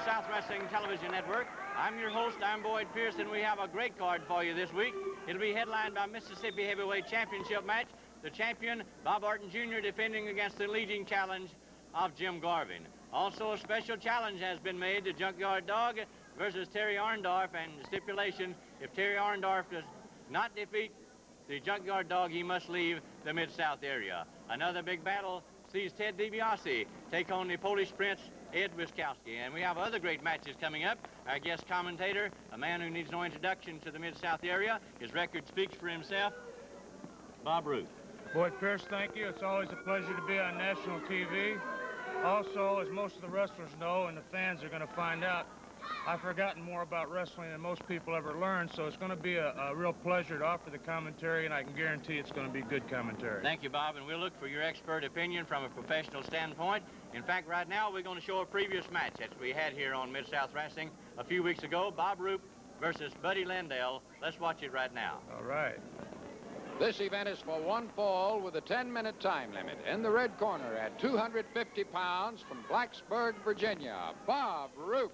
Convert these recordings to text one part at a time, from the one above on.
Mid-South Wrestling Television Network. I'm your host, I'm Boyd Pierce, and we have a great card for you this week. It'll be headlined by Mississippi Heavyweight Championship match. The champion, Bob Orton Jr., defending against the leading challenge of Jim Garvin. Also, a special challenge has been made to Junkyard Dog versus Terry Arndorf, and the stipulation, if Terry Arndorf does not defeat the Junkyard Dog, he must leave the Mid-South area. Another big battle sees Ted DiBiase take on the Polish Prince, Ed Wiskowski. And we have other great matches coming up. Our guest commentator, a man who needs no introduction to the Mid-South area, his record speaks for himself, Bob Roop. Boyd Pierce, thank you. It's always a pleasure to be on national TV. Also, as most of the wrestlers know, and the fans are going to find out, I've forgotten more about wrestling than most people ever learn, so it's going to be a real pleasure to offer the commentary, and I can guarantee it's going to be good commentary. Thank you, Bob, and we'll look for your expert opinion from a professional standpoint. In fact, right now, we're going to show a previous match that we had here on Mid-South Wrestling a few weeks ago, Bob Roop versus Buddy Landel. Let's watch it right now. All right. This event is for one fall with a 10-minute time limit. In the red corner at 250 pounds from Blacksburg, Virginia, Bob Roop.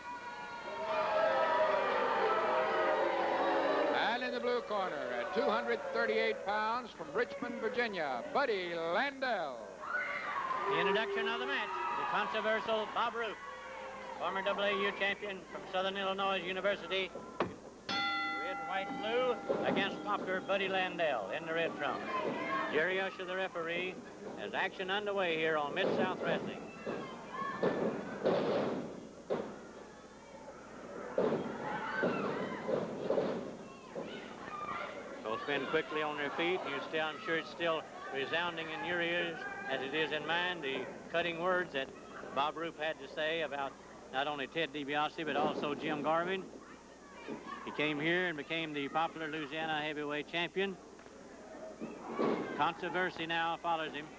And in the blue corner at 238 pounds from Richmond, Virginia, Buddy Landel. The introduction of the match, the controversial Bob Roop, former AAU champion from Southern Illinois University. Red, white, blue against Poplar Buddy Landel in the red trunks. Jerry Usher, the referee, has action underway here on Mid-South Wrestling. Spin quickly on their feet. I'm sure it's still resounding in your ears as it is in mine, the cutting words that Bob Roop had to say about not only Ted DiBiase, but also Jim Garvin. He came here and became the popular Louisiana heavyweight champion. Controversy now follows him.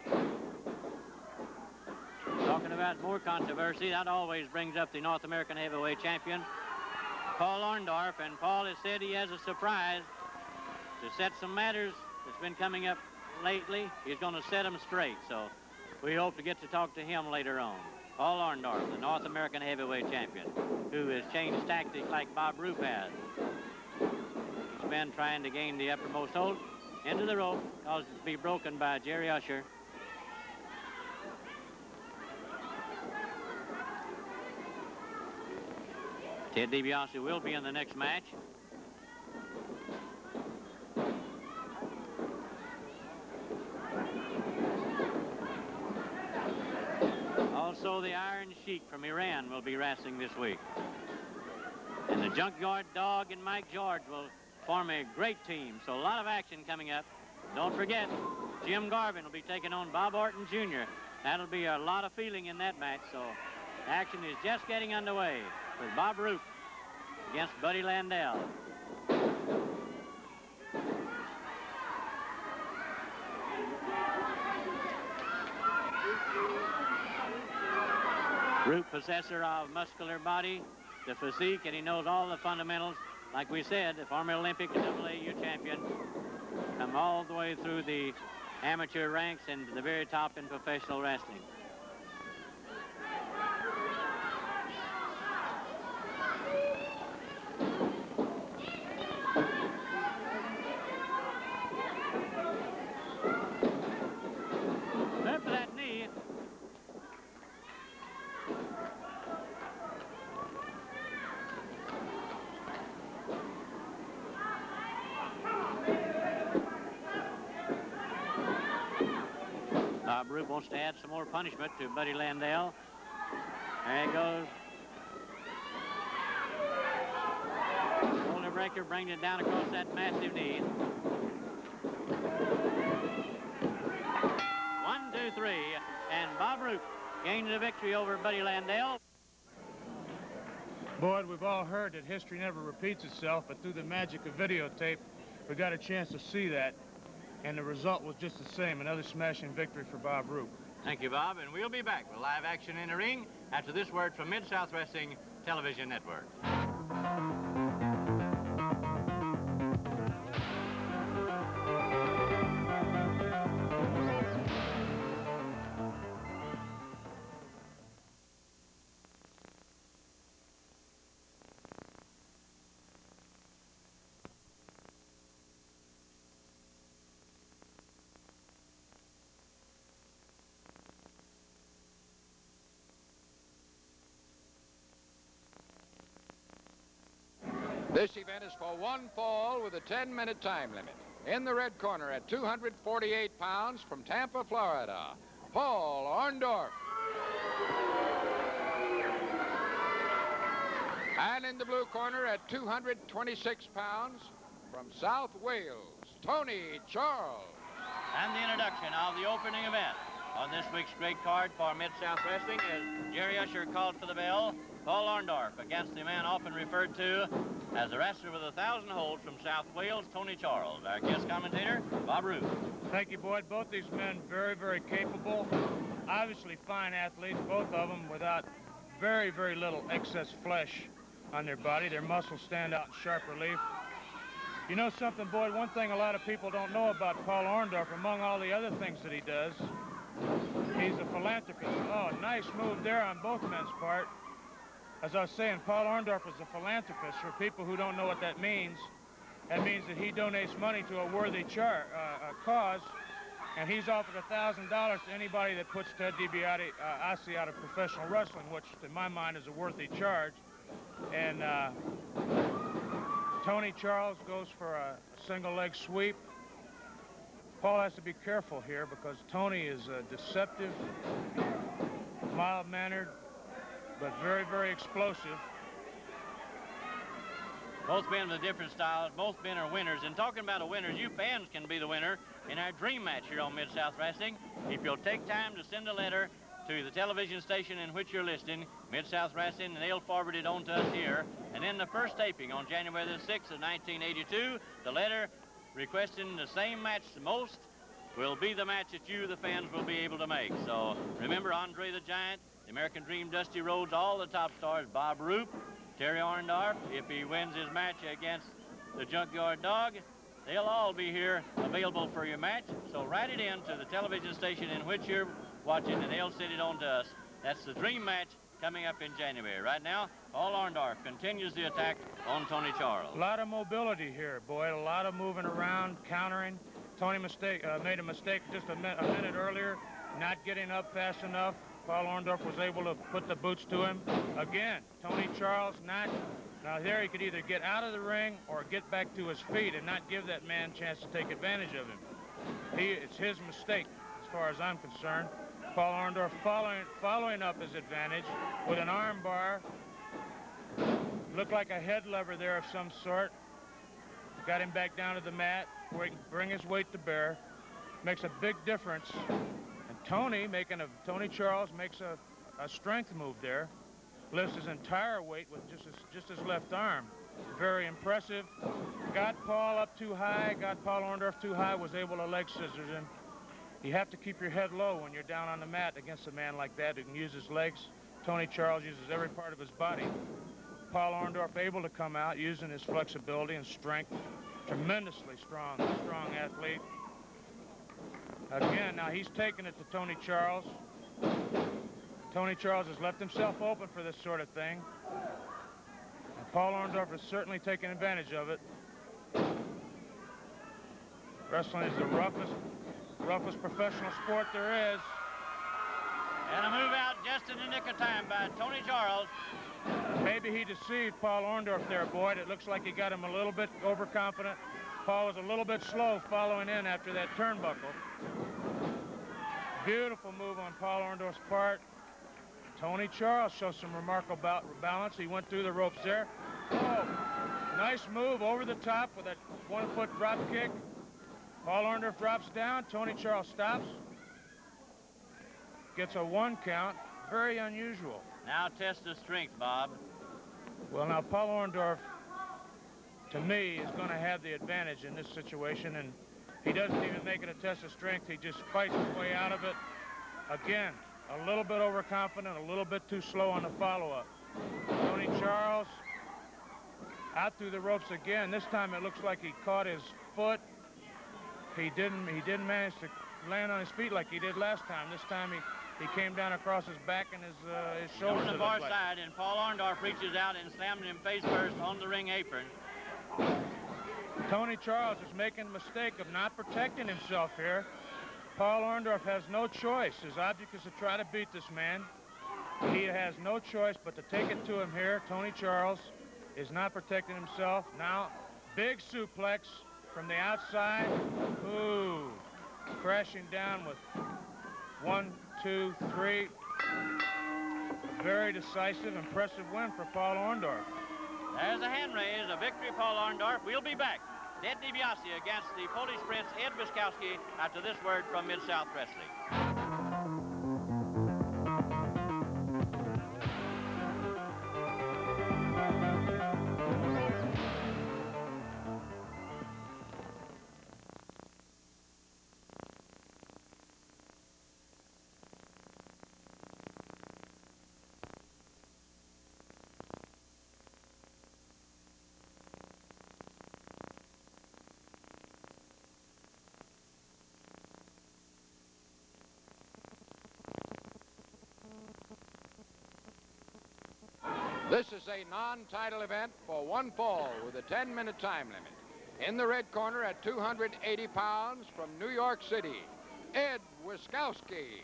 Talking about more controversy, that always brings up the North American heavyweight champion, Paul Orndorff, and Paul has said he has a surprise to set some matters that's been coming up lately. He's going to set them straight, so we hope to get to talk to him later on. Paul Orndorff, the North American heavyweight champion, who has changed tactics like Bob Roop has. He's been trying to gain the uppermost hold into the rope, caused it to be broken by Jerry Usher. Ted DiBiase will be in the next match. Also, the Iron Sheik from Iran will be wrestling this week. And the Junkyard Dog and Mike George will form a great team. So a lot of action coming up. Don't forget, Jim Garvin will be taking on Bob Orton Jr. That'll be a lot of feeling in that match. So action is just getting underway with Bob Roop against Buddy Landel. Roop, possessor of muscular body, the physique, and he knows all the fundamentals. Like we said, the former Olympic and AAU champion, come all the way through the amateur ranks and to the very top in professional wrestling. Remember that knee. Bob Roop wants to add some more punishment to Buddy Landel. There he goes. Shoulder breaker, bringing it down across that massive knee. 1, 2, 3, and Bob Roop gains the victory over Buddy Landel. Boyd, we've all heard that history never repeats itself, but through the magic of videotape, we got a chance to see that. And the result was just the same, another smashing victory for Bob Roop. Thank you, Bob, and we'll be back with live action in the ring after this word from Mid-South Wrestling Television Network. This event is for one fall with a 10-minute time limit. In the red corner at 248 pounds from Tampa, Florida, Paul Orndorff. And in the blue corner at 226 pounds from South Wales, Tony Charles. And the introduction of the opening event on this week's great card for Mid-South Wrestling is Jerry Usher called for the bell. Paul Orndorff against the man often referred to as the wrestler with 1,000 holds from South Wales, Tony Charles. Our guest commentator, Bob Roop. Thank you, Boyd. Both these men very, very capable. Obviously fine athletes, both of them without very, very little excess flesh on their body. Their muscles stand out in sharp relief. You know something, Boyd? One thing a lot of people don't know about Paul Orndorff, among all the other things that he does, he's a philanthropist. Oh, nice move there on both men's part. As I was saying, Paul Orndorff is a philanthropist. For people who don't know what that means that he donates money to a worthy cause, and he's offered $1,000 to anybody that puts Ted DiBiase out of professional wrestling, which, in my mind, is a worthy charge. And Tony Charles goes for a single leg sweep. Paul has to be careful here because Tony is deceptive, mild-mannered, but very, very explosive. Both men with different styles. Both men are winners. And talking about a winner, you fans can be the winner in our dream match here on Mid-South Wrestling. If you'll take time to send a letter to the television station in which you're listening, Mid-South Wrestling, and they'll forward it on to us here. And then the first taping on January the 6th of 1982, the letter requesting the same match the most will be the match that you, the fans, will be able to make. So remember Andre the Giant, the American Dream, Dusty Rhodes, all the top stars, Bob Roop, Terry Orndorff, if he wins his match against the Junkyard Dog, they'll all be here available for your match. So write it in to the television station in which you're watching, and they'll send it on to us. That's the dream match coming up in January. Right now, Paul Orndorff continues the attack on Tony Charles. A lot of mobility here, Boyd. A lot of moving around, countering. Tony made a mistake just a minute earlier, not getting up fast enough. Paul Orndorff was able to put the boots to him. Again, Tony Charles not. Now there he could either get out of the ring or get back to his feet and not give that man a chance to take advantage of him. It's his mistake as far as I'm concerned. Paul Orndorff following up his advantage with an arm bar. Looked like a head lever there of some sort. Got him back down to the mat where he can bring his weight to bear. Makes a big difference. And Tony Charles makes a strength move there. Lifts his entire weight with just his left arm. Very impressive. Got Paul up too high, got Paul Orndorff too high, was able to leg scissors him. You have to keep your head low when you're down on the mat against a man like that who can use his legs. Tony Charles uses every part of his body. Paul Orndorff able to come out using his flexibility and strength. Tremendously strong athlete. Again, now he's taking it to Tony Charles. Tony Charles has left himself open for this sort of thing. And Paul Orndorff has certainly taken advantage of it. Wrestling is the roughest professional sport there is. And a move out just in the nick of time by Tony Charles. Maybe he deceived Paul Orndorff there, Boyd. It looks like he got him a little bit overconfident. Paul was a little bit slow following in after that turnbuckle. Beautiful move on Paul Orndorff's part. Tony Charles shows some remarkable balance. He went through the ropes there. Oh, nice move over the top with that one-foot drop kick. Paul Orndorff drops down. Tony Charles stops. Gets a 1 count. Very unusual. Now test of strength, Bob. Well, now Paul Orndorff, to me, is going to have the advantage in this situation, and he doesn't even make it a test of strength. He just fights his way out of it. Again, a little bit overconfident, a little bit too slow on the follow-up. Tony Charles out through the ropes again. This time it looks like he caught his foot. He didn't manage to land on his feet like he did last time. This time he came down across his back and his shoulders. On the far side, and Paul Orndorff reaches out and slams him face first on the ring apron. Tony Charles is making a mistake of not protecting himself here. Paul Orndorff has no choice. His object is to try to beat this man. He has no choice but to take it to him here. Tony Charles is not protecting himself. Now, big suplex from the outside. Ooh, crashing down with 1, 2, 3. Very decisive, impressive win for Paul Orndorff. There's a hand raise, a victory, Paul Orndorff. We'll be back. Ted DiBiase against the Polish Prince, Ed Wiskowski, after this word from Mid-South Wrestling. This is a non-title event for one fall with a 10-minute time limit. In the red corner at 280 pounds from New York City, Ed Wiskowski.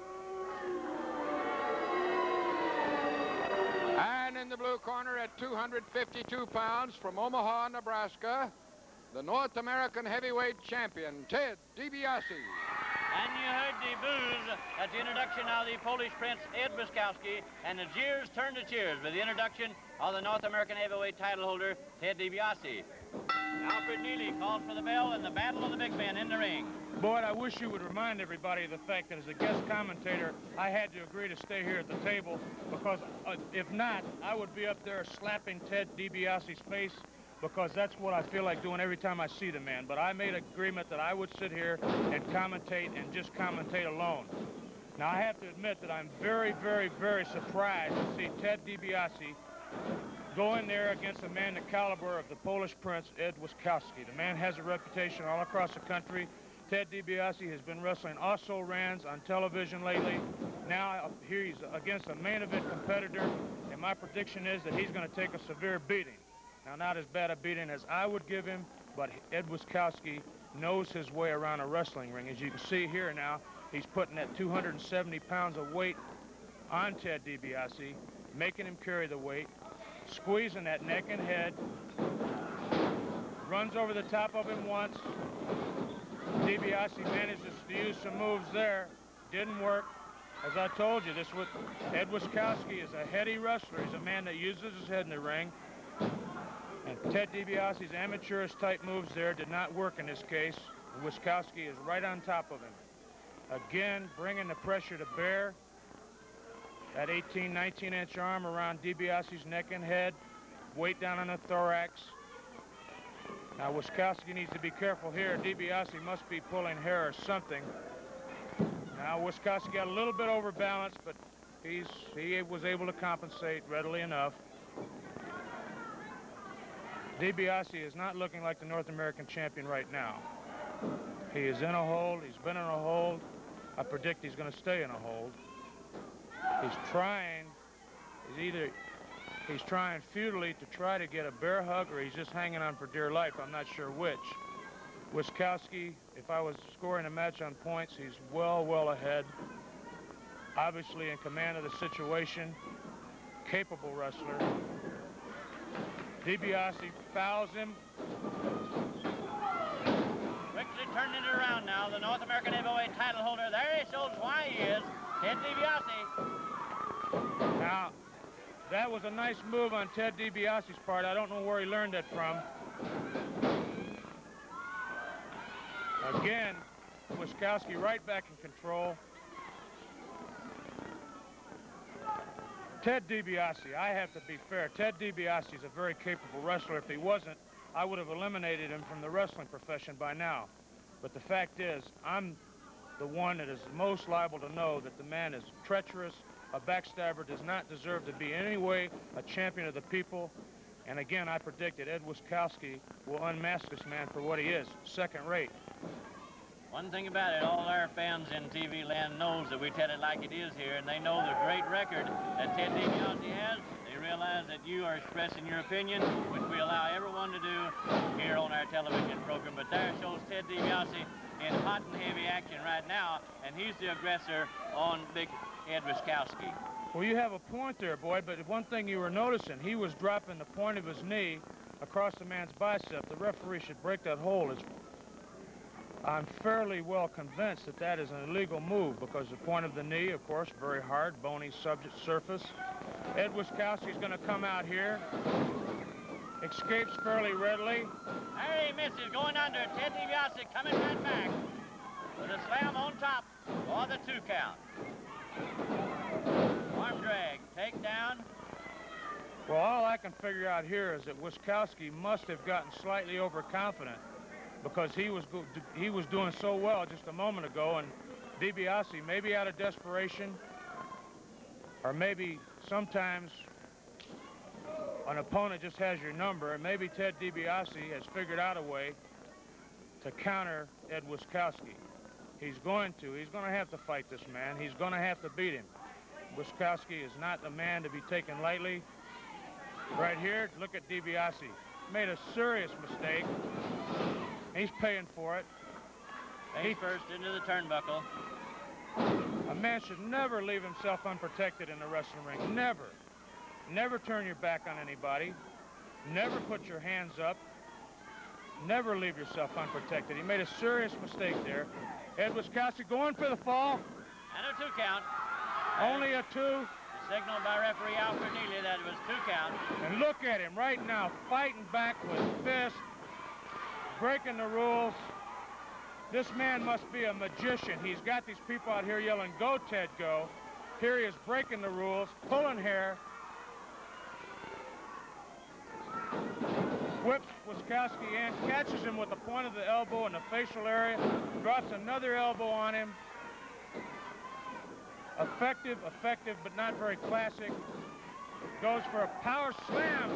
And in the blue corner at 252 pounds from Omaha, Nebraska, the North American heavyweight champion, Ted DiBiase. And you heard the boos at the introduction of the Polish Prince, Ed Wiskowski, and the jeers turned to cheers with the introduction of the North American heavyweight title holder, Ted DiBiase. Alfred Neely calls for the bell and the battle of the big men in the ring. Boyd, I wish you would remind everybody of the fact that as a guest commentator, I had to agree to stay here at the table because if not, I would be up there slapping Ted DiBiase's face because that's what I feel like doing every time I see the man. But I made an agreement that I would sit here and commentate and just commentate alone. Now, I have to admit that I'm very, very, very surprised to see Ted DiBiase go in there against a man the caliber of the Polish Prince, Ed Wiskowski. The man has a reputation all across the country. Ted DiBiase has been wrestling also rans on television lately. Now here he's against a main event competitor, and my prediction is that he's going to take a severe beating. Now, not as bad a beating as I would give him, but Ed Wiskowski knows his way around a wrestling ring. As you can see here now, he's putting that 270 pounds of weight on Ted DiBiase, making him carry the weight, squeezing that neck and head, runs over the top of him once. DiBiase manages to use some moves there. Didn't work. As I told you, Ed Wiskowski is a heady wrestler. He's a man that uses his head in the ring. And Ted DiBiase's amateurish type moves there did not work in this case. Wiskowski is right on top of him. Again, bringing the pressure to bear. That 18, 19-inch arm around DiBiase's neck and head. Weight down on the thorax. Now, Wiskowski needs to be careful here. DiBiase must be pulling hair or something. Now, Wiskowski got a little bit overbalanced, but he was able to compensate readily enough. DiBiase is not looking like the North American champion right now. He is in a hold. He's been in a hold. I predict he's going to stay in a hold. He's trying futilely to try to get a bear hug, or he's just hanging on for dear life. I'm not sure which. Wiskowski, if I was scoring a match on points, he's well ahead. Obviously in command of the situation. Capable wrestler. DiBiase fouls him. Quickly turning it around now. The North American heavyweight title holder. There he shows why he is. Ted DiBiase. Now, that was a nice move on Ted DiBiase's part. I don't know where he learned that from. Again, Wiskowski right back in control. Ted DiBiase, I have to be fair. Ted DiBiase is a very capable wrestler. If he wasn't, I would have eliminated him from the wrestling profession by now. But the fact is, I'm the one that is most liable to know that the man is treacherous, a backstabber, does not deserve to be in any way a champion of the people. And again, I predict that Ed Wiskowski will unmask this man for what he is, second rate. One thing about it, all our fans in TV land knows that we tell it like it is here, and they know the great record that Ted DiBiase has. They realize that you are expressing your opinion, which we allow everyone to do here on our television program. But there shows Ted DiBiase in hot and heavy action right now, and he's the aggressor on big Ed Wiskowski. Well, you have a point there, Boyd, but one thing you were noticing, he was dropping the point of his knee across the man's bicep. The referee should break that hold. I'm fairly well convinced that that is an illegal move because the point of the knee, of course, very hard, bony subject surface. Ed Wiskowski's going to come out here. Escapes fairly readily. There he misses, going under. Ted DiBiase coming right back with a slam on top for the 2 count. Arm drag, takedown. Well, all I can figure out here is that Wiskowski must have gotten slightly overconfident because he was doing so well just a moment ago, and DiBiase, maybe out of desperation, or maybe sometimes an opponent just has your number, and maybe Ted DiBiase has figured out a way to counter Ed Wiskowski. He's going to have to fight this man. He's going to have to beat him. Wiskowski is not a man to be taken lightly. Right here, look at DiBiase. Made a serious mistake. He's paying for it. He first into the turnbuckle. A man should never leave himself unprotected in the wrestling ring. Never. Never turn your back on anybody. Never put your hands up. Never leave yourself unprotected. He made a serious mistake there. Ed Wiskowski going for the fall. And a 2 count. Only a 2. Signaled by referee Alfred Neely that it was 2 count. And look at him right now, fighting back with fists, breaking the rules. This man must be a magician. He's got these people out here yelling, "Go, Ted, go." Here he is breaking the rules, pulling hair. Whips Wiskowski in, catches him with the point of the elbow in the facial area, drops another elbow on him. Effective, but not very classic. Goes for a power slam.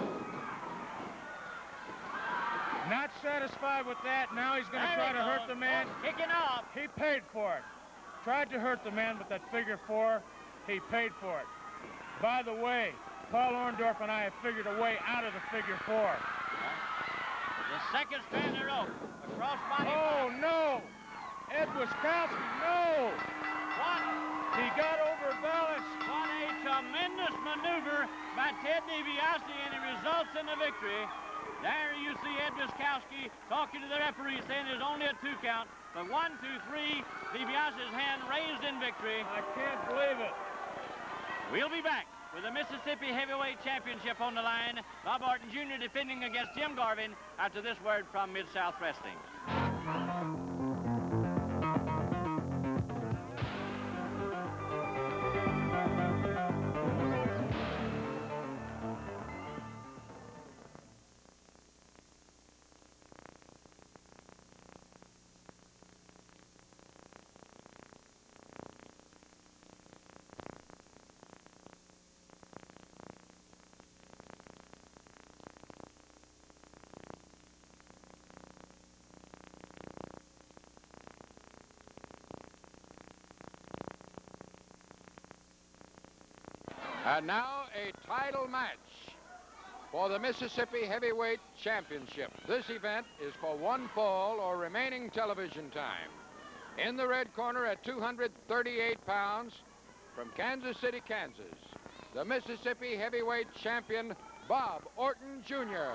Not satisfied with that. Now he's going to try to hurt the man. Kicking off. He paid for it. Tried to hurt the man with that figure 4. He paid for it. By the way, Paul Orndorff and I have figured a way out of the figure 4. The second strand of rope. Across body. Oh, no. Ed Wiskowski, no. What? He got overbalanced. What a tremendous maneuver by Ted DiBiase, and it results in the victory. There you see Ed Wiskowski talking to the referee, saying there's only a 2 count. But 1, 2, 3, DiBiase's hand raised in victory. I can't believe it. We'll be back with the Mississippi Heavyweight Championship on the line. Bob Orton Jr. defending against Jim Garvin after this word from Mid-South Wrestling. And now a title match for the Mississippi Heavyweight Championship. This event is for 1 fall or remaining television time. In the red corner at 238 pounds from Kansas City, Kansas, the Mississippi Heavyweight Champion, Bob Orton Jr.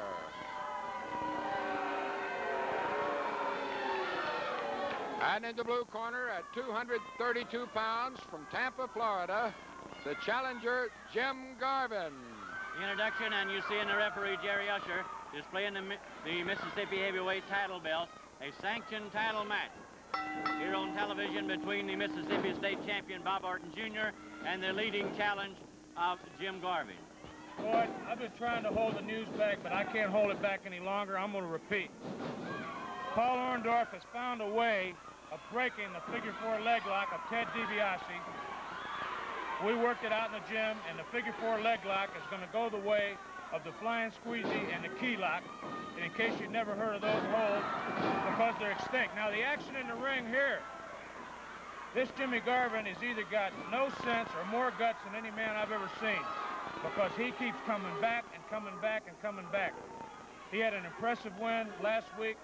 And in the blue corner at 232 pounds from Tampa, Florida, the challenger, Jim Garvin. The introduction, and you see in the referee, Jerry Usher, displaying the Mississippi Heavyweight title belt, a sanctioned title match here on television between the Mississippi State Champion, Bob Orton Jr., and the leading challenge of Jim Garvin. Boy, I've been trying to hold the news back, but I can't hold it back any longer. I'm going to repeat. Paul Orndorff has found a way of breaking the figure 4 leg lock of Ted DiBiase. We worked it out in the gym, and the figure 4 leg lock is going to go the way of the flying squeezy and the key lock. And in case you've never heard of those holds, because they're extinct. Now, the action in the ring here, this Jimmy Garvin has either got no sense or more guts than any man I've ever seen, because he keeps coming back and coming back and coming back. He had an impressive win last week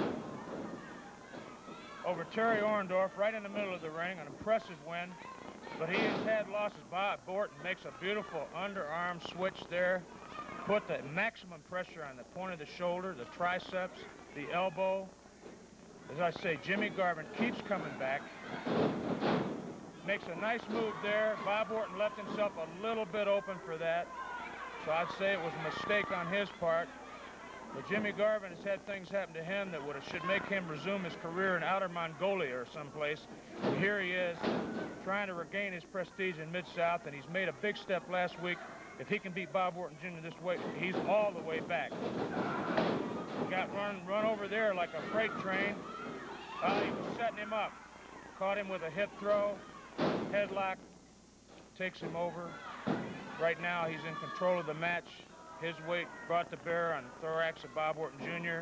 over Terry Orndorff right in the middle of the ring, an impressive win. but he has had losses. Bob Orton makes a beautiful underarm switch there. Put the maximum pressure on the point of the shoulder, the triceps, the elbow. As I say, Jimmy Garvin keeps coming back. Makes a nice move there. Bob Orton left himself a little bit open for that. So I'd say it was a mistake on his part. But Jimmy Garvin has had things happen to him that should make him resume his career in Outer Mongolia or someplace. And here he is trying to regain his prestige in Mid-South, and he's made a big step last week. If he can beat Bob Orton Jr. this way, he's all the way back. Got run over there like a freight train. He was setting him up. Caught him with a hip throw, headlock, takes him over. Right now he's in control of the match. His weight brought to bear on the thorax of Bob Orton Jr.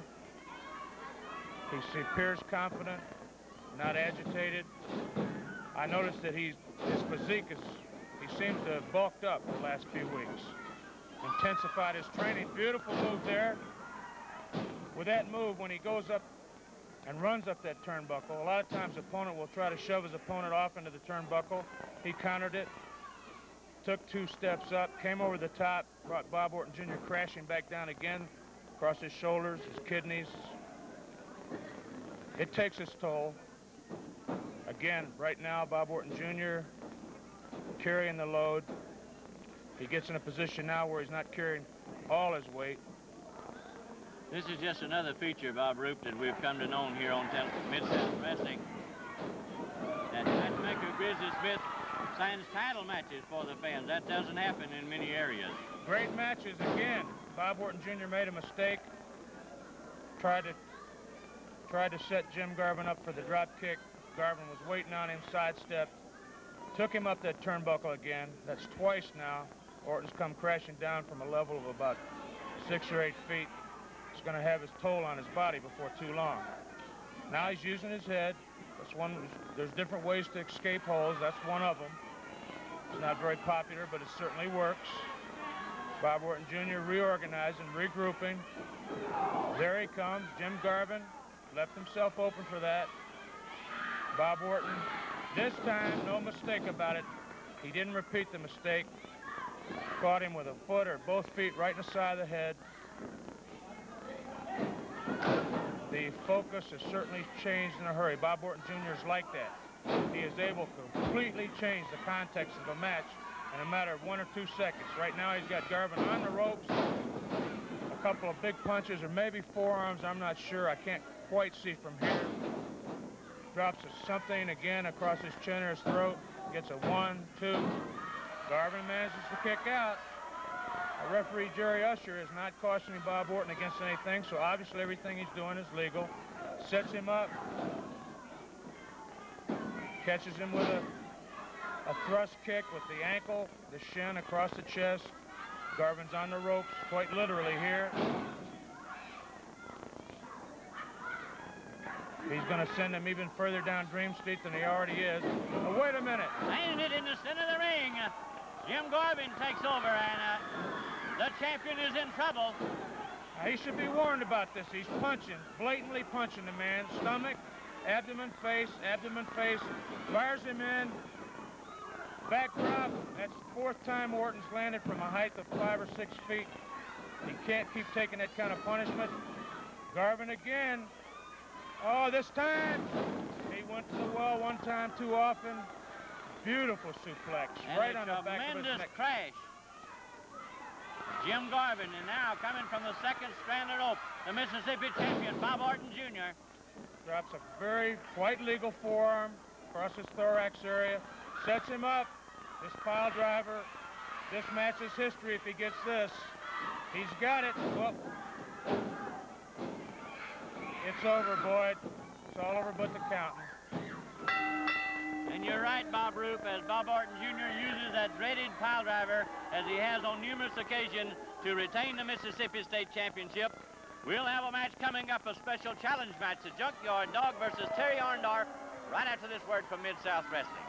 He appears confident, not agitated. I noticed that his physique he seems to have bulked up the last few weeks. Intensified his training. Beautiful move there. With that move, when he goes up and runs up that turnbuckle, a lot of times the opponent will try to shove his opponent off into the turnbuckle. He countered it, took 2 steps up, came over the top, brought Bob Orton Jr. crashing back down again, across his shoulders, his kidneys. It takes its toll. Again, right now, Bob Orton Jr. carrying the load. He gets in a position now where he's not carrying all his weight. This is just another feature, Bob Roop, that we've come to know here on Mid-South Wrestling. That matchmaker Grizzly Smith signs title matches for the fans. That doesn't happen in many areas. Great matches again. Bob Orton Jr. made a mistake. Tried to set Jim Garvin up for the drop kick. Garvin was waiting on him, sidestepped. Took him up that turnbuckle again. That's twice now. Orton's come crashing down from a level of about 6 or 8 feet. It's going to have his toll on his body before too long. Now he's using his head. There's different ways to escape holds. That's one of them. It's not very popular, but it certainly works. Bob Orton Jr. reorganizing, regrouping. There he comes. Jim Garvin left himself open for that. Bob Orton, this time, no mistake about it. He didn't repeat the mistake. Caught him with a foot or both feet right in the side of the head. The focus has certainly changed in a hurry. Bob Orton Jr. is like that. He is able to completely change the context of a match in a matter of 1 or 2 seconds. Right now he's got Garvin on the ropes, a couple of big punches or maybe forearms, I'm not sure. I can't quite see from here. Drops something again across his chin or his throat. Gets a 1, 2. Garvin manages to kick out. Referee Jerry Usher is not cautioning Bob Orton against anything, so obviously everything he's doing is legal. Sets him up. Catches him with a thrust kick with the ankle, the shin across the chest. Garvin's on the ropes, quite literally here. He's going to send him even further down Dream Street than he already is. Oh, wait a minute. Landing it in the center of the ring. Jim Garvin takes over, and the champion is in trouble. He should be warned about this. He's punching, blatantly punching the man. Stomach, abdomen, face, fires him in. Back drop. That's the 4th time Orton's landed from a height of 5 or 6 feet. He can't keep taking that kind of punishment. Garvin again. Oh, this time he went to the well one time too often. Beautiful suplex and right on the back of his neck. Tremendous crash. Jim Garvin, and now coming from the second strand of rope, the Mississippi champion, Bob Orton Jr. Drops a very quite legal forearm across his thorax area. Sets him up. This pile driver. This match is history if he gets this. He's got it. Well, it's over, Boyd. It's all over but the counting. And you're right, Bob Roop, as Bob Orton Jr. uses that dreaded pile driver, as he has on numerous occasions, to retain the Mississippi State Championship. We'll have a match coming up, a special challenge match, the Junkyard Dog versus Terry Orndorff, right after this word from Mid-South Wrestling.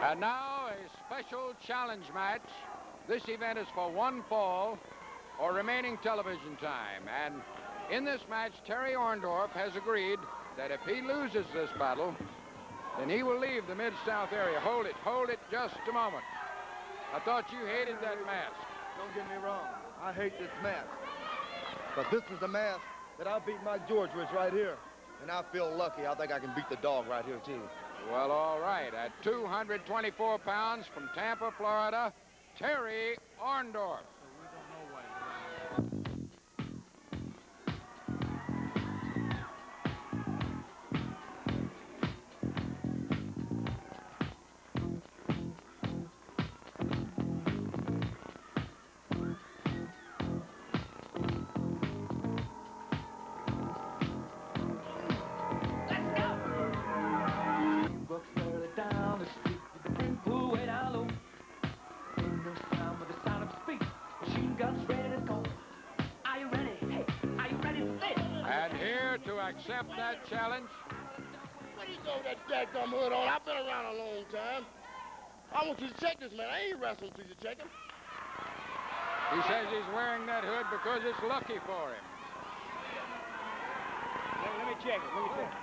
And now a special challenge match. This event is for one fall or remaining television time. And in this match, Terry Orndorff has agreed that if he loses this battle, then he will leave the Mid-South area. Hold it just a moment. I thought you hated that mask. Don't get me wrong. I hate this mask. But this is the mask that I beat Mike George with right here. And I feel lucky. I think I can beat the dog right here, too. Well, all right. At 224 pounds from Tampa, Florida, Terry Orndorff. Accept that challenge. Where you go with that dadgum hood on? I've been around a long time. I want you to check this man. I ain't wrestling till you check him. He says he's wearing that hood because it's lucky for him. Let me check it. Let me check it.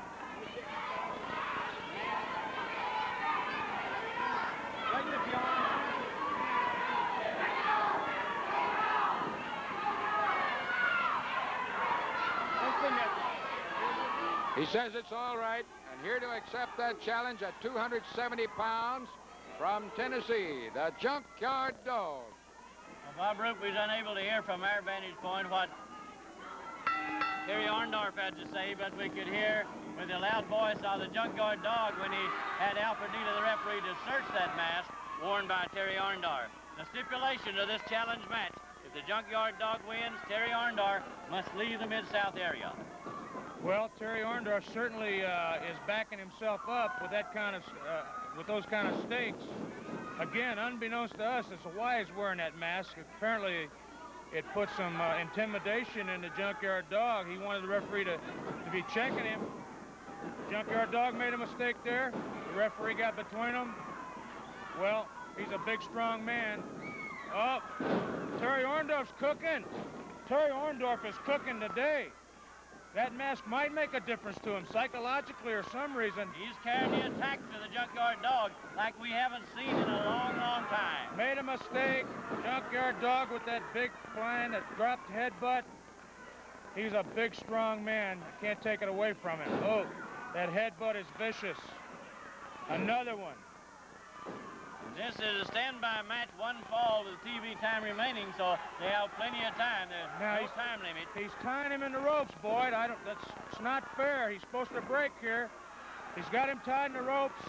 He says it's all right, and here to accept that challenge at 270 pounds from Tennessee, the Junkyard Dog. Well, Bob Roop was unable to hear from our vantage point what Terry Orndorff had to say, but we could hear with the loud voice of the Junkyard Dog when he had Alfred Neely, the referee, to search that mask worn by Terry Orndorff. The stipulation of this challenge match, if the Junkyard Dog wins, Terry Orndorff must leave the Mid-South area. Well, Terry Orndorff certainly is backing himself up with that kind of, with those kind of stakes. Again, unbeknownst to us, it's why he's wearing that mask. Apparently, it put some intimidation in the Junkyard Dog. He wanted the referee to be checking him. The Junkyard Dog made a mistake there. The referee got between them. Well, he's a big, strong man. Oh, Terry Orndorff's cooking. Terry Orndorff is cooking today. That mask might make a difference to him psychologically or some reason. He's carrying the attack to the Junkyard Dog like we haven't seen in a long, long time. Made a mistake. Junkyard Dog with that big flying, that dropped headbutt. He's a big, strong man. I can't take it away from him. Oh, that headbutt is vicious. Another one. This is a standby match, one fall with TV time remaining, so they have plenty of time. There's no time limit. He's tying him in the ropes, Boyd. It's not fair. He's supposed to break here. He's got him tied in the ropes.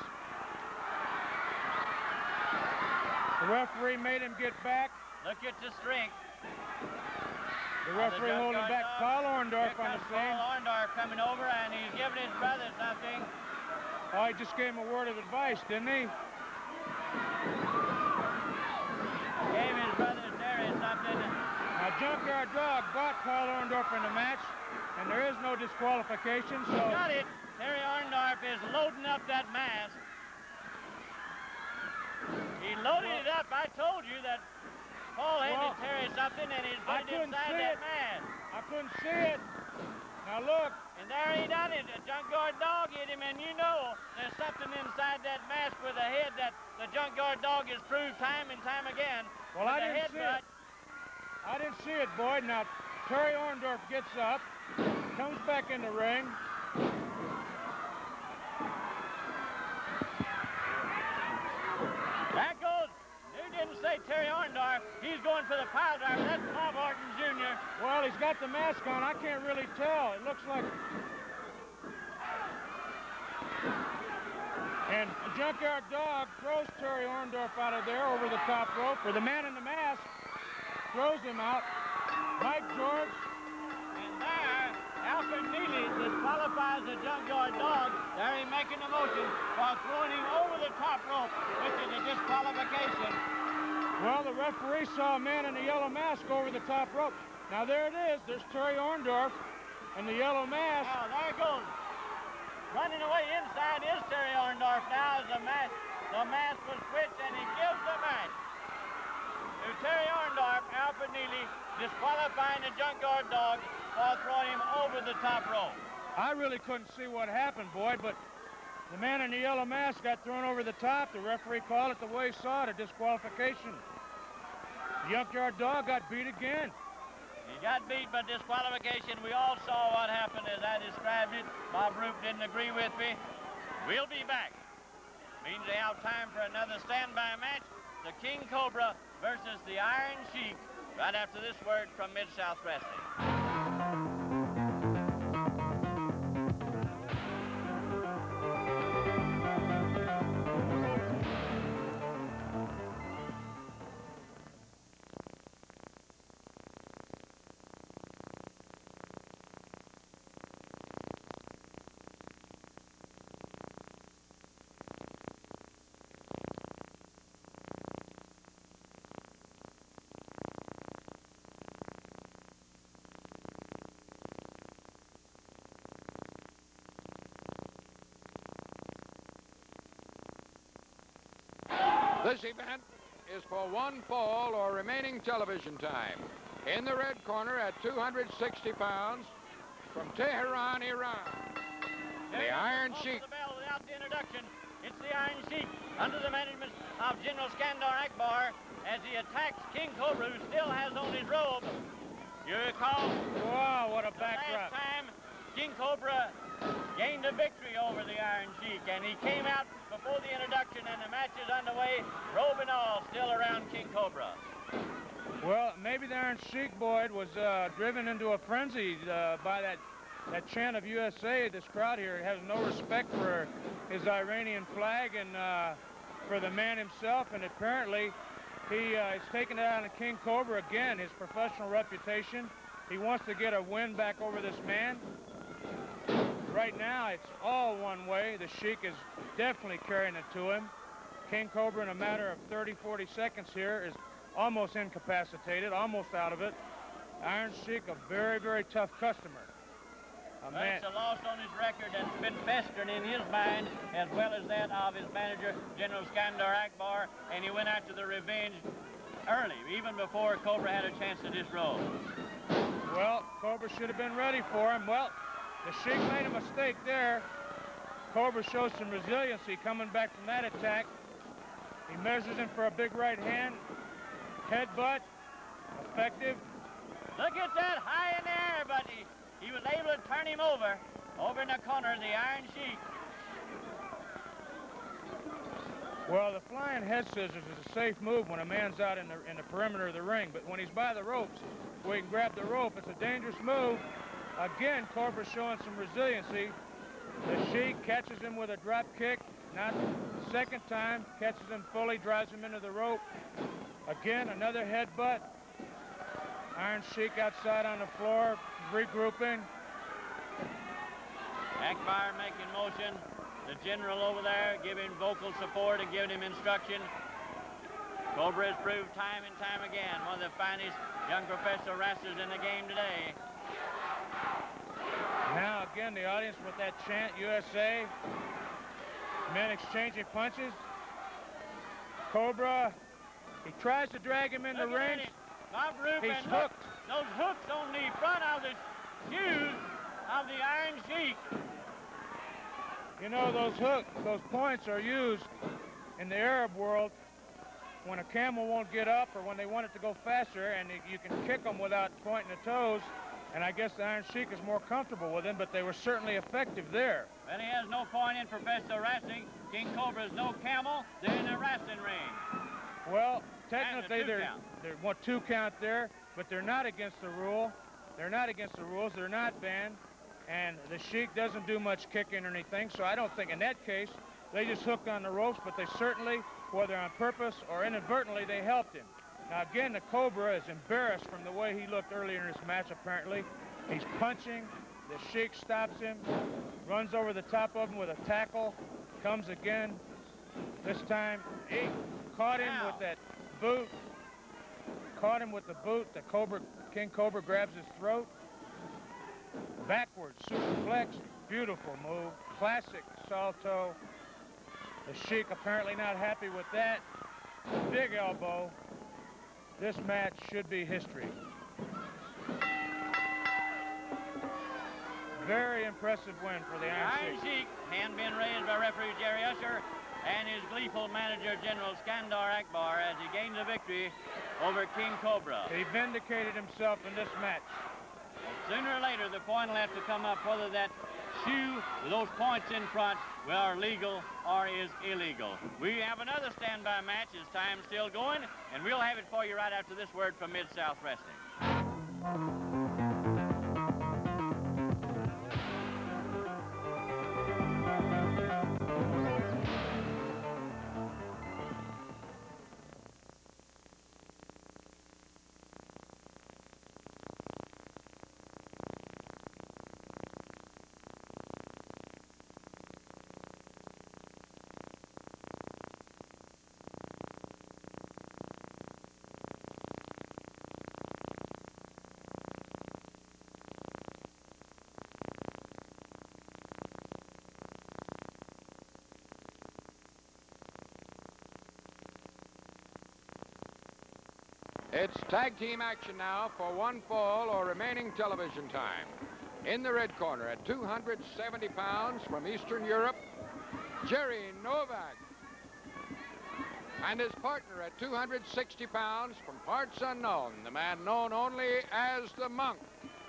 The referee made him get back. Look at the strength. The referee holding back. Paul Orndorff on the scene. Paul Orndorff coming over, and he's giving his brother something. Oh, he just gave him a word of advice, didn't he? Gave his brother Terry something. Now, Junkyard Dog got Paul Orndorff in the match, and there is no disqualification, so... He got it. Terry Orndorff is loading up that mask. He loaded it up. I told you that Paul handed Terry something, and he's put it inside that mask. I couldn't see it. Now, look. And there he done it. The Junkyard Dog hit him, and you know there's something inside that mask with a head that the Junkyard Dog has proved time and time again. Well, I didn't see it. I didn't see it, Boyd. Now, Terry Orndorff gets up, comes back in the ring. That goes. You didn't say Terry Orndorff. He's going for the pile driver. That's Bob Orton Jr. Well, he's got the mask on. I can't really tell. It looks like... And the Junkyard Dog throws Terry Orndorff out of there over the top rope. Or the man in the mask throws him out. Mike George. And there, Alfred Neely disqualifies the Junkyard Dog. There he's making the motion while throwing him over the top rope, which is a disqualification. Well, the referee saw a man in the yellow mask over the top rope. Now, there it is. There's Terry Orndorff in the yellow mask. Oh, there it goes. Running away inside is Terry Orndorff now as the match The mask was switched, and he gives the match to Terry Orndorff, Alfred Neely, disqualifying the Junkyard Dog for throwing him over the top rope. I really couldn't see what happened, Boyd, but the man in the yellow mask got thrown over the top. The referee called it the way he saw it, a disqualification. The Junkyard Dog got beat again. He got beat by disqualification. We all saw what happened as I described it. Bob Roop didn't agree with me. We'll be back. Means they have time for another standby match. The King Cobra versus the Iron Sheik. Right after this word from Mid-South Wrestling. This event is for one fall or remaining television time. In the red corner at 260 pounds, from Tehran, Iran, the Iron Sheik. The bell without the introduction. It's the Iron Sheik under the management of General Skandar Akbar as he attacks King Cobra, who still has on his robe. You recall? Wow, what a The backdrop. last time King Cobra gained a victory over the Iron Sheik, and he came out before the introduction, and the match is underway, robe and all, still around King Cobra. Well, maybe the Iron Sheik, Boyd, was driven into a frenzy by that chant of USA. This crowd here has no respect for his Iranian flag and for the man himself, and apparently he is taking it out on King Cobra again, his professional reputation. He wants to get a win back over this man. Right now, it's all one way. The Sheik is definitely carrying it to him. King Cobra, in a matter of 30, 40 seconds here, is almost incapacitated, almost out of it. Iron Sheik, a very, very tough customer. It's a loss on his record that's been festering in his mind, as well as that of his manager, General Skandar Akbar, and he went after the revenge early, even before Cobra had a chance to disrobe. Well, Cobra should have been ready for him. Well, the Sheik made a mistake there. Cobra shows some resiliency coming back from that attack. He measures him for a big right hand. Headbutt, effective. Look at that, high in the air, but he was able to turn him over in the corner, the Iron Sheik. Well, the flying head scissors is a safe move when a man's out in the perimeter of the ring, but when he's by the ropes, where he can grab the rope, it's a dangerous move. Again, Cobra showing some resiliency. The Sheik catches him with a drop kick. Not the second time, catches him fully, drives him into the rope. Again, another headbutt. Iron Sheik outside on the floor, regrouping. Akbar making motion. The general over there giving vocal support and giving him instruction. Cobra has proved time and time again one of the finest young professional wrestlers in the game today. Now again, the audience with that chant, USA. Men exchanging punches. Cobra, he tries to drag him in the ring. Bob Roop, He's and hooked. Those hooks on the front of the shoes of the Iron Sheik. You know, those points are used in the Arab world when a camel won't get up or when they want it to go faster, and you can kick them without pointing the toes. And I guess the Iron Sheik is more comfortable with them, but they were certainly effective there. Well, he has no point in professional wrestling. King Cobra is no camel. They're in a wrestling ring. Well, technically And a they're what, 2 count there, but they're not against the rule. They're not against the rules. They're not banned. And the Sheik doesn't do much kicking or anything, so I don't think in that case they just hooked on the ropes, but they certainly, whether on purpose or inadvertently, they helped him. Now again, the Cobra is embarrassed from the way he looked earlier in this match, apparently. He's punching, the Sheik stops him, runs over the top of him with a tackle, comes again. This time, he caught him with that boot. Caught him with the boot. The King Cobra grabs his throat. Backwards, superplex, beautiful move. Classic salto. The Sheik apparently not happy with that. Big elbow. This match should be history. Very impressive win for the Iron Sheik. Hand being raised by referee Jerry Usher and his gleeful manager, General Skandar Akbar, as he gains a victory over King Cobra. He vindicated himself in this match. Sooner or later, the point will have to come up whether that shoe with those points in front are legal or is illegal. We have another standby match as time's still going, and we'll have it for you right after this word from Mid-South Wrestling. It's tag team action now for one fall or remaining television time. In the red corner at 270 pounds from Eastern Europe, Jerry Novak. And his partner at 260 pounds from parts unknown, the man known only as the Monk.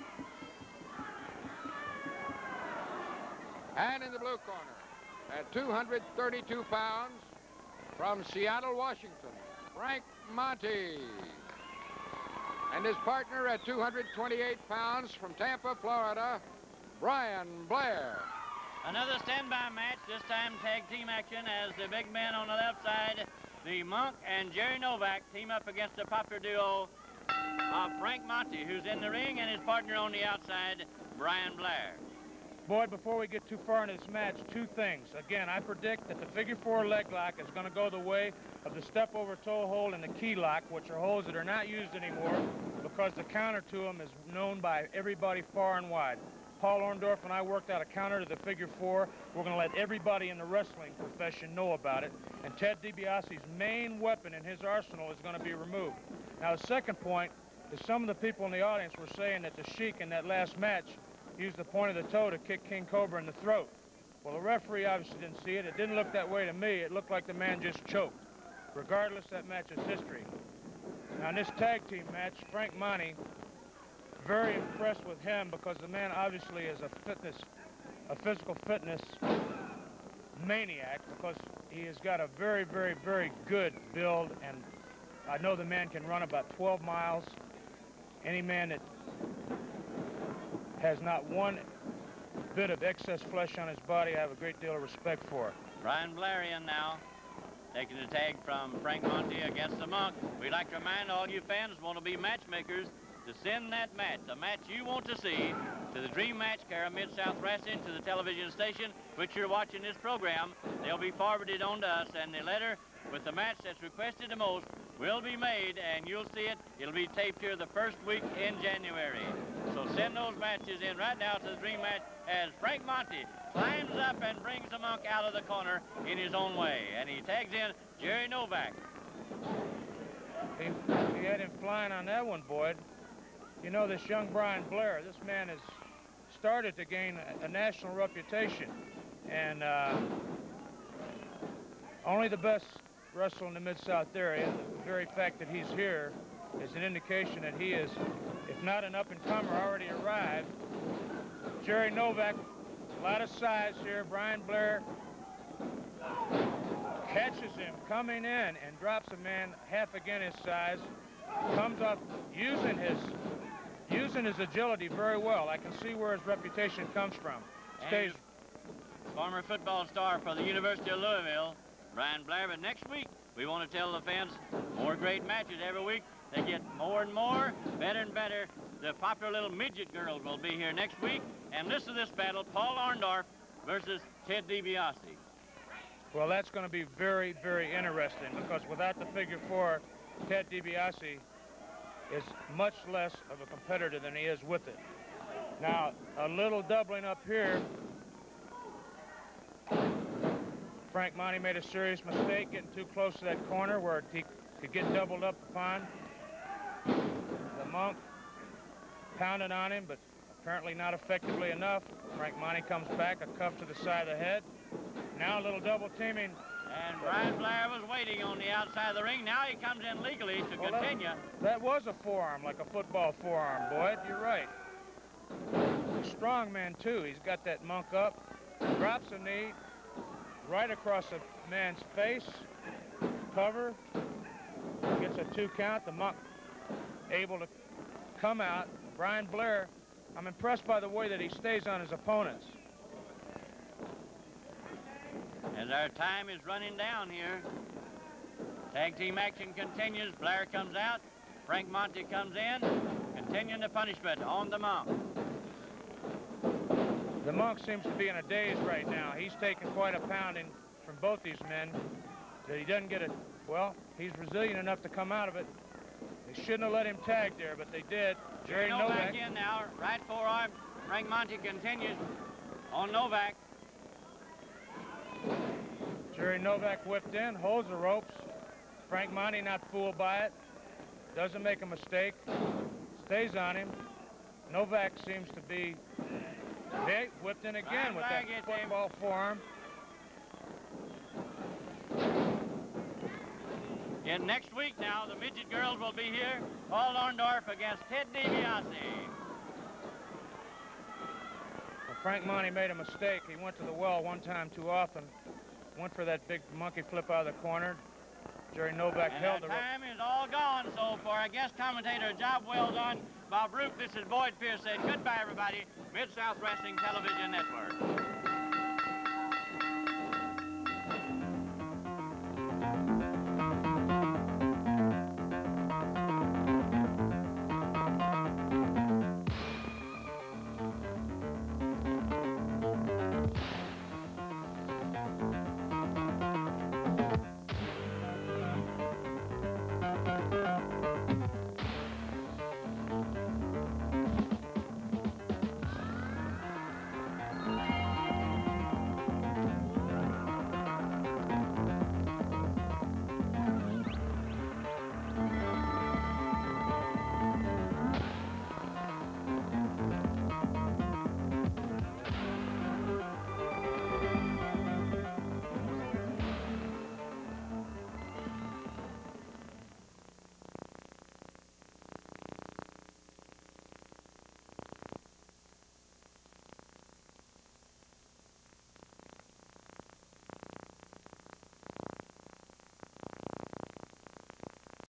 And in the blue corner at 232 pounds from Seattle, Washington, Frank Monty. And his partner at 228 pounds from Tampa, Florida, Brian Blair. Another standby match, this time tag team action as the big men on the left side, the Monk and Jerry Novak, team up against the popular duo of Frank Monty, who's in the ring, and his partner on the outside, Brian Blair. Boyd, before we get too far into this match, two things. Again, I predict that the figure four leg lock is going to go the way of the step over toe hold and the key lock, which are holds that are not used anymore because the counter to them is known by everybody far and wide. Paul Orndorff and I worked out a counter to the figure four. We're going to let everybody in the wrestling profession know about it. And Ted DiBiase's main weapon in his arsenal is going to be removed. Now, the second point is some of the people in the audience were saying that the Sheik in that last match used the point of the toe to kick King Cobra in the throat. Well, the referee obviously didn't see it. It didn't look that way to me. It looked like the man just choked. Regardless, that match is history. Now, in this tag team match, Frank Monty, very impressed with him because the man obviously is a physical fitness maniac because he has got a very, very, very good build, and I know the man can run about 12 miles. Any man that has not one bit of excess flesh on his body, I have a great deal of respect for. Brian Blair in now, taking the tag from Frank Monty against the Monk. We'd like to remind all you fans who want to be matchmakers to send that match, the match you want to see, to the Dream Match Care of Mid-South Wrestling, to the television station which you're watching this program. They'll be forwarded on to us, and the letter with the match that's requested the most will be made, and you'll see it. It'll be taped here the first week in January. So send those matches in right now to the Dream Match as Frank Monty climbs up and brings the Monk out of the corner in his own way. And he tags in Jerry Novak. He had him flying on that one, Boyd. You know, this young Brian Blair, this man has started to gain a national reputation. And only the best wrestler in the Mid-South area. The very fact that he's here is an indication that he is, if not an up-and-comer, already arrived. Jerry Novak, a lot of size here. Brian Blair catches him coming in and drops a man half again his size. Comes up using his agility very well. I can see where his reputation comes from. Stays. Former football star for the University of Louisville, Brian Blair. But next week, we want to tell the fans more great matches every week. They get more and more, better and better. The popular little midget girls will be here next week. And listen to this battle, Paul Orndorff versus Ted DiBiase. Well, that's going to be very, very interesting because without the figure four, Ted DiBiase is much less of a competitor than he is with it. Now, a little doubling up here. Frank Monty made a serious mistake getting too close to that corner where he could get doubled up upon. The Monk pounded on him, but apparently not effectively enough. Frank Monty comes back, a cuff to the side of the head. Now a little double teaming. And Brian Blair was waiting on the outside of the ring. Now he comes in legally to continue. That was a forearm, like a football forearm, Boyd. You're right. A strong man, too. He's got that Monk up, drops a knee right across the man's face, cover, gets a 2 count. The Monk able to come out. Brian Blair, I'm impressed by the way that he stays on his opponents. As our time is running down here, tag team action continues. Blair comes out, Frank Monty comes in, continuing the punishment on the Monk. The Monk seems to be in a daze right now. He's taking quite a pounding from both these men. That he doesn't get it. Well, he's resilient enough to come out of it. They shouldn't have let him tag there, but they did. Jerry Novak in now, right forearm. Frank Monty continues on Novak. Jerry Novak whipped in, holds the ropes. Frank Monty not fooled by it. Doesn't make a mistake. Stays on him. Novak seems to be whipped in again with that football forearm. And next week now, the midget girls will be here. Paul Orndorff against Ted DiBiase. Well, Frank Monty made a mistake. He went to the well one time too often. Went for that big monkey flip out of the corner. Jerry Novak held the rope. Time is all gone, so for our guest commentator, job well done. Bob Roop, this is Boyd Pierce saying goodbye, everybody. Mid-South Wrestling Television Network.